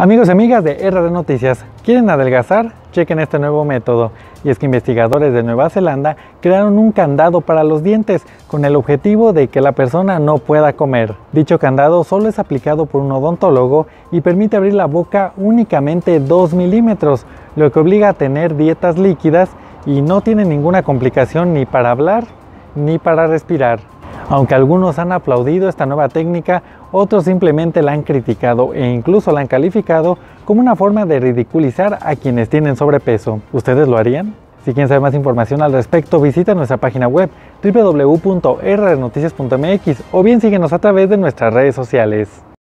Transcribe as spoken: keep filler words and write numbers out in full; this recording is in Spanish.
Amigos y amigas de R D Noticias, ¿quieren adelgazar? Chequen este nuevo método. Y es que investigadores de Nueva Zelanda crearon un candado para los dientes con el objetivo de que la persona no pueda comer. Dicho candado solo es aplicado por un odontólogo y permite abrir la boca únicamente dos milímetros, lo que obliga a tener dietas líquidas y no tiene ninguna complicación ni para hablar ni para respirar. Aunque algunos han aplaudido esta nueva técnica, otros simplemente la han criticado e incluso la han calificado como una forma de ridiculizar a quienes tienen sobrepeso. ¿Ustedes lo harían? Si quieren saber más información al respecto, visita nuestra página web w w w punto r d noticias punto m x o bien síguenos a través de nuestras redes sociales.